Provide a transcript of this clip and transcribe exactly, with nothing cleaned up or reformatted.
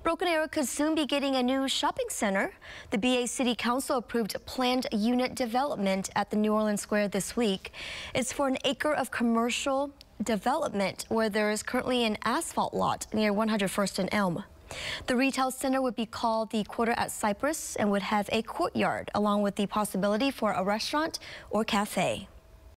Broken Arrow could soon be getting a new shopping center. The B A City Council approved planned unit development at the New Orleans Square this week. It's for an acre of commercial development where there is currently an asphalt lot near one hundred first and Elm. The retail center would be called the Quarter at Cypress and would have a courtyard along with the possibility for a restaurant or cafe.